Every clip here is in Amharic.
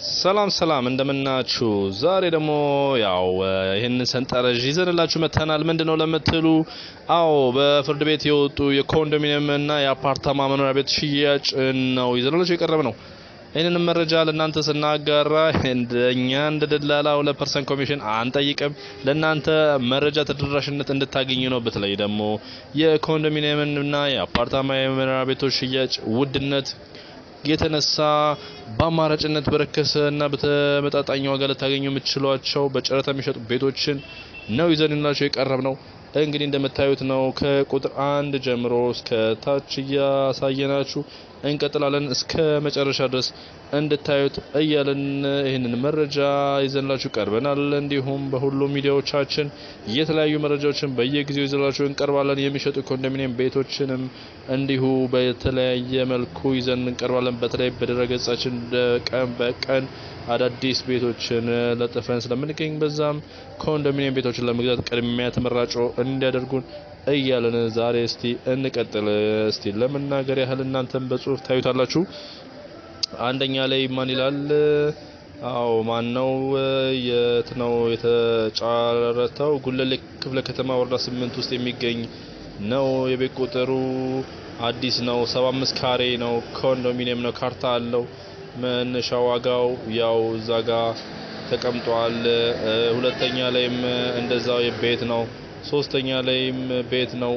ሰላም ሰላም እንደምናችሁ ዛሬ ደግሞ ያው ይሄን ሰንጠረዥ ይዘንላችሁ መተናል ምንድነው ለምትሉ አዎ በፍርድ ቤት የወጡ የኮንዶሚኒየም እና የአፓርታማ መኖሪያ ቤት ሽያጭ ነው ይዘንላችሁ የቀረበ ነው ይሄንን መረጃ ለእናንተ ስናጋራ እንደኛ እንደደላላ 2% ኮሚሽን አንጠይቅም ለእናንተ መረጃ ተደራሽነት እንድታገኙ ነው በተለይ ደግሞ የኮንዶሚኒየም እና የአፓርታማ መኖሪያ ቤቶች ሽያጭ ውድነት የተነሳ በአማራጭነት በረከሰና በተመጣጣኝ ዋጋ ልታገኙ የምትችሏቸው በጨረታ የሚሸጡ ቤቶችን ነው ይዘንላችሁ የቀረብነው እንግዲህ እንደምታዩት ነው ከቁጥር 1 ጀምሮ እስከ ታች ያሳየናችሁ እንቀጥላለን እስከ መጨረሻ ድረስ እንድታዩት እያለን ይሄንን መረጃ ይዘንላችሁ ቀርበናል እንዲሁም በሁሉም ሚዲያዎቻችን የተለያዩ መረጃዎችን በየጊዜው ይዘንላችሁ እንቀርባለን የሚሸጡ ኮንዶሚኒየም ቤቶችንም እንዲሁ በተለያየ መልኩ ይዘን እንቀርባለን በተለይ በድረገጻችን ቀን በቀን አዳዲስ ቤቶችን ለጥፈን ስለምንገኝ በዛም ኮንዶሚኒየም ቤቶችን ለመግዛት ቅድሚያ ተመራጭ እንዲያደርጉን እያለን ዛሬ እስቲ እንቀጥል እስቲ ለመናገር ያህል እናንተም በጽሁፍ ታዩታላችሁ አንደኛ ላይ ማን ይላል አው ማን ነው የት ነው የተጫረተው ጉለሌ ክፍለ ከተማ ወረዳ 8 ውስጥ የሚገኝ ነው የቤት ቁጥሩ አዲስ ነው 75 ካሬ ነው ኮንዶሚኒየም ነው ካርታ አለው መነሻ ዋጋው ያው ዛጋ ተቀምጧል ሁለተኛ ላይም እንደዛው የቤት ነው ሶስተኛ ላይም ቤት ነው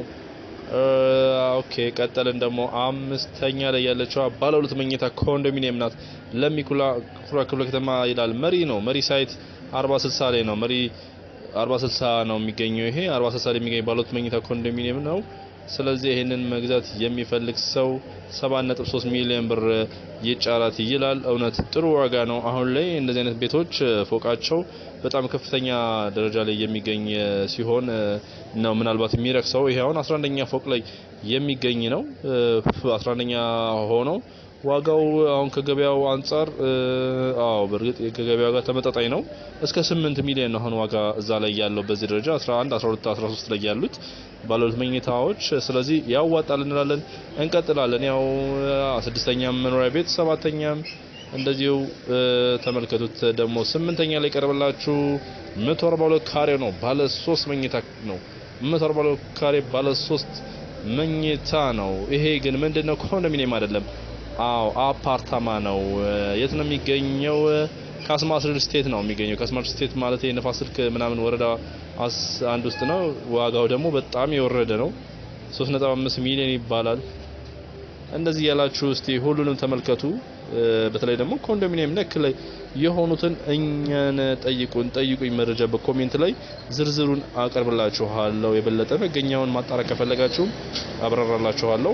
ኦኬ ቀጠልን ደግሞ አምስተኛ ላይ ያለችው ባለ ሁለት መኝታ ኮንዶሚኒየም ናት ለሚኩላ ክፍለ ከተማ ይላል መሪ ነው መሪ ሳይት 4060 ላይ ነው መሪ 4060 ነው የሚገኘው ይሄ 4060 ላይ የሚገኝ ባለ ሁለት መኝታ ኮንዶሚኒየም ነው ስለዚህ ይሄንን መግዛት የሚፈልግ ሰው 7.3 ሚሊዮን ብር ይጫራት ይላል እውነት ጥሩ ዋጋ ነው አሁን ላይ እንደዚህ አይነት ቤቶች ፎቃቸው በጣም ከፍተኛ ደረጃ ላይ የሚገኝ ሲሆን ነው ምናልባት የሚረክሰው ይሄ አሁን 11ኛ ፎቅ ላይ የሚገኝ ነው 11ኛ ሆኖ ዋጋው አሁን ከገበያው አንፃር አዎ በርግጥ ከገበያው ጋር ተመጣጣኝ ነው እስከ 8 ሚሊዮን ነው አሁን ዋጋ እዛ ላይ ያለው በዚህ ደረጃ 11 12 13 ላይ ያሉት ባለሁለት መኝታዎች ስለዚህ ያዋጣል እንላለን እንቀጥላለን ያው ስድስተኛም መኖሪያ ቤት ሰባተኛም እንደዚሁ ተመልከቱት ደግሞ 8ኛ ላይ ቀርበላችሁ 142 ካሬ ነው ባለ 3 መኝታ ነው 142 ካሬ ባለ 3 መኝታ ነው ይሄ ግን ምንድነው ኮንዶሚኒየም አይደለም አው አፓርታማ ነው የት ነው የሚገኘው ካስማስ ሪል ስቴት ነው የሚገኘው ካስማስ ስቴት ማለት የነፋስ ስልክ ምናምን ወረዳ አንድ ውስጥ ነው ዋጋው ደግሞ በጣም የወረደ ነው 3.5 ሚሊዮን ይባላል እንደዚህ ያላችሁ እስቲ ሁሉንም ተመልከቱ በተለይ ደግሞ ኮንዶሚኒየም ነክ ላይ የሆኑትን እኛን ጠይቁኝ መረጃ በኮሜንት ላይ ዝርዝሩን አቀርብላችኋለሁ የበለጠ መገኛውን ማጣራት ከፈለጋችሁ አብራራላችኋለሁ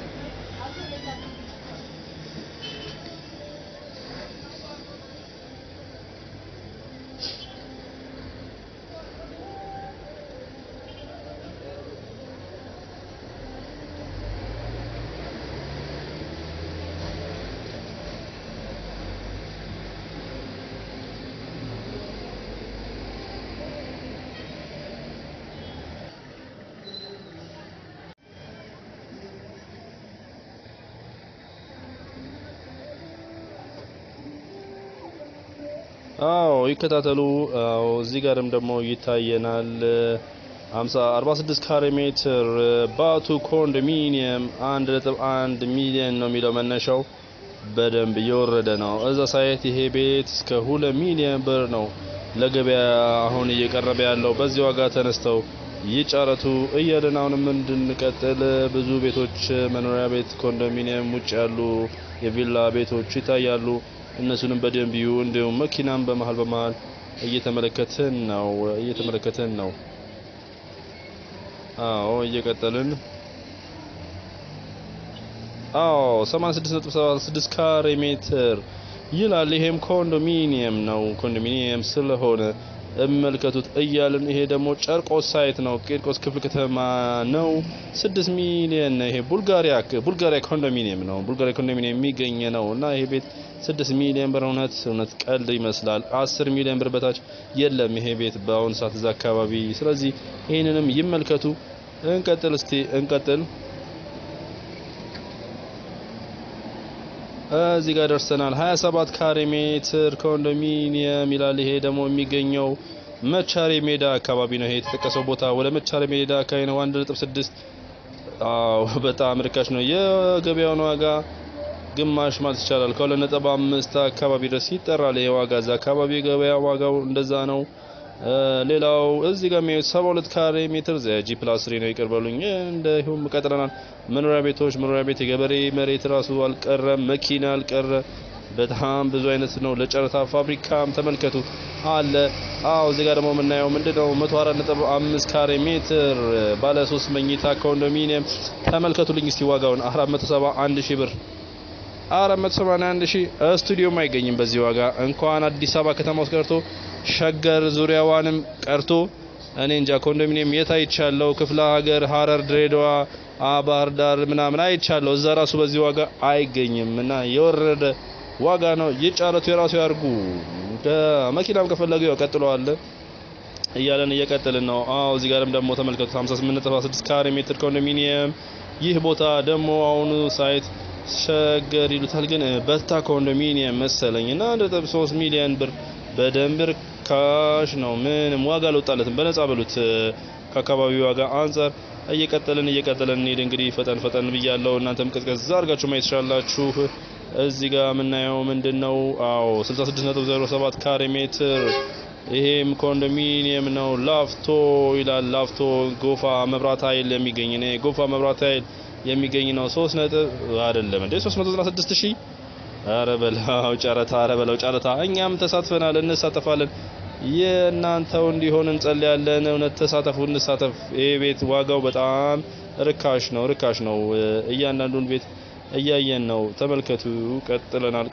አዎ ይከታተሉ አዎ እዚህ ጋርም ደግሞ ይታየናል 46 ካሬ ሜትር ባቱ ኮንዶሚኒየም 1.1 ሚሊዮን ነው የሚለው መነሻው በደንብ እየወረደ ነው እዛ ሳይት ይሄ ቤት እስከ 2 ሚሊዮን ብር ነው ለገበያ አሁን እየቀረበ ያለው በዚህ ዋጋ ተነስተው ይጫረቱ እያለን አሁንም እንድንቀጥል ብዙ ቤቶች መኖሪያ ቤት ኮንዶሚኒየም ውጭ ያሉ የቪላ ቤቶች ይታያሉ እነሱንም በደንብ ይዩ እንደውም መኪናም በመሃል እየተመለከተን ነው አዎ እየቀጠልን አዎ 86.76 ካሬ ሜትር ይላል ይሄም ኮንዶሚኒየም ነው ኮንዶሚኒየም ስለሆነ እመልከቱት እያልን ይሄ ደግሞ ጨርቆስ ሳይት ነው ቂርቆስ ክፍለ ከተማ ነው 6 ሚሊዮን ይሄ ቡልጋሪያ ኮንዶሚኒየም ነው ቡልጋሪያ ኮንዶሚኒየም የሚገኝ ነውና ይሄ ቤት 6 ሚሊዮን ብር እውነት ቀልድ ይመስላል 10 ሚሊዮን ብር በታች የለም ይሄ ቤት በአሁን ሰዓት እዛ አካባቢ ስለዚህ ይሄንንም ይመልከቱ እንቀጥል እዚህ ጋር ደርሰናል። 27 ካሬ ሜትር ኮንዶሚኒየም ይላል። ይሄ ደግሞ የሚገኘው መቻሬ ሜዳ አካባቢ ነው። ይሄ የተጠቀሰው ቦታ ወደ መቻሬ ሜዳ አካባቢ ነው። 1.6 በጣም ርካሽ ነው። የገበያውን ዋጋ ግማሽ ማለት ይቻላል ከ2.5 አካባቢ ድረስ ይጠራል። ይሄ ዋጋ እዛ አካባቢ ገበያ ዋጋው እንደዛ ነው። ሌላው እዚህ ጋር 72 ካሬ ሜትር G+3 ነው። ይቀርባሉኝ እንደሁም ቀጥረናል። መኖሪያ ቤት የገበሬ መሬት ራሱ አልቀረም፣ መኪና አልቀረ፣ በጣም ብዙ አይነት ነው። ለጨረታ ፋብሪካም ተመልከቱ አለ። እዚህ ጋር ደግሞ የምናየው ምንድነው 104.5 ካሬ ሜትር ባለ 3 መኝታ ኮንዶሚኒየም ተመልከቱልኝ እስቲ ዋጋውን 471,000 ብር 481,000 ስቱዲዮም አይገኝም በዚህ ዋጋ። እንኳን አዲስ አበባ ከተማ ውስጥ ቀርቶ ሸገር ዙሪያዋንም ቀርቶ እኔ እንጃ ኮንዶሚኒየም የት አይቻለው። ክፍለ ሀገር ሐረር፣ ድሬዳዋ፣ ባህር ዳር ምናምን አይቻለው። እዛ ራሱ በዚህ ዋጋ አይገኝም እና የወረደ ዋጋ ነው። ይጫረቱ የራሱ ያርጉ። መኪናም ከፈለገው ያቀጥለዋል እያለን እየቀጠልን ነው። እዚህ ጋርም ደግሞ ተመልከቱ 58.6 ካሬ ሜትር ኮንዶሚኒየም። ይህ ቦታ ደግሞ አሁኑ ሳይት ሸገር ይሉታል ግን በታ ኮንዶሚኒየም መሰለኝ እና 1.3 ሚሊዮን ብር በደንብ ርካሽ ነው። ምንም ዋጋ አልወጣለትም። በነፃ በሉት ከአካባቢው ዋጋ አንፃር። እየቀጠልን እንሂድ እንግዲህ ፈጠን ብያለሁ። እናንተም ቀዝቀዝ አድርጋችሁ ማየት ትችላላችሁ። እዚህ ጋር የምናየው ምንድነው 66.07 ካሬ ሜትር ይሄም ኮንዶሚኒየም ነው። ላፍቶ ይላል። ላፍቶ ጎፋ መብራት ኃይል የሚገኝ ነው። ጎፋ መብራት ኃይል የሚገኝ ነው። 3 ነጥብ አይደለም እንዴ 396,000 አረ በላው ጨረታ። እኛም ተሳትፈናል፣ እንሳተፋለን። የእናንተው እንዲሆን እንጸልያለን። እውነት ተሳተፉ፣ እንሳተፍ። ይሄ ቤት ዋጋው በጣም ርካሽ ነው። እያንዳንዱን ቤት እያየን ነው። ተመልከቱ። ቀጥለናል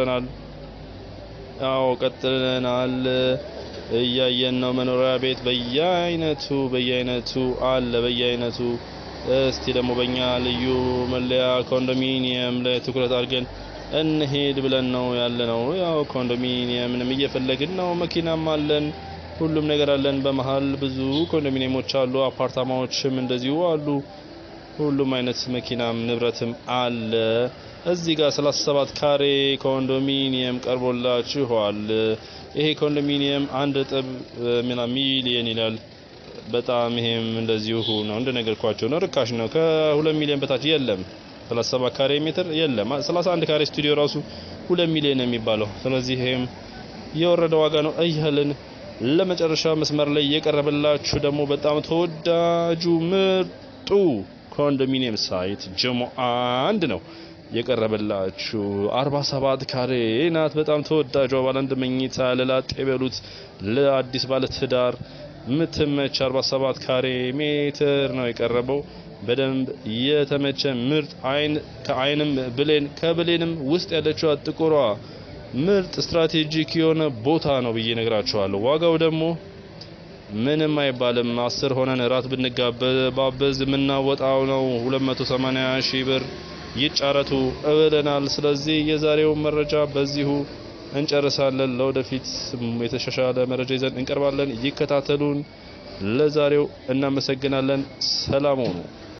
እያየን ነው። መኖሪያ ቤት በየአይነቱ አለ። እስቲ ደግሞ በእኛ ልዩ መለያ ኮንዶሚኒየም ላይ ትኩረት አድርገን እንሄድ ብለን ነው ያለነው። ያው ኮንዶሚኒየምንም እየፈለግን ነው። መኪናም አለን፣ ሁሉም ነገር አለን። በመሃል ብዙ ኮንዶሚኒየሞች አሉ፣ አፓርታማዎችም እንደዚሁ አሉ። ሁሉም አይነት መኪናም ንብረትም አለ። እዚህ ጋር 37 ካሬ ኮንዶሚኒየም ቀርቦላችኋል። ይሄ ኮንዶሚኒየም 1 ሚሊዮን ይላል። በጣም ይሄም እንደዚሁ ነው እንደነገርኳችሁ ነው። ርካሽ ነው። ከ2 ሚሊዮን በታች የለም። 37 ካሬ ሜትር የለም። 31 ካሬ ስቱዲዮ ራሱ 2 ሚሊዮን የሚባለው። ስለዚህ ይሄም የወረደ ዋጋ ነው እያልን ለመጨረሻ መስመር ላይ የቀረበላችሁ ደግሞ በጣም ተወዳጁ ምርጡ ኮንዶሚኒየም ሳይት ጀሞ 1 ነው የቀረበላችሁ። 47 ካሬ ናት። በጣም ተወዳጇ ባለ 1 መኝታ ለላጤ በሉት ለአዲስ ባለ ትዳር ምትመች 47 ካሬ ሜትር ነው የቀረበው። በደንብ የተመቸ ምርጥ ከአይንም ብሌን ከብሌንም ውስጥ ያለችው ጥቁሯ ምርጥ ስትራቴጂክ የሆነ ቦታ ነው ብዬ ነግራችኋለሁ። ዋጋው ደግሞ ምንም አይባልም። 10 ሆነን ራት ብንጋበዝ የምናወጣው ነው 280,000 ብር። ይጫረቱ ብለናል። ስለዚህ የዛሬው መረጃ በዚሁ እንጨርሳለን። ለወደፊት የተሻሻለ መረጃ ይዘን እንቀርባለን። ይከታተሉን። ለዛሬው እናመሰግናለን። ሰላም ሁኑ።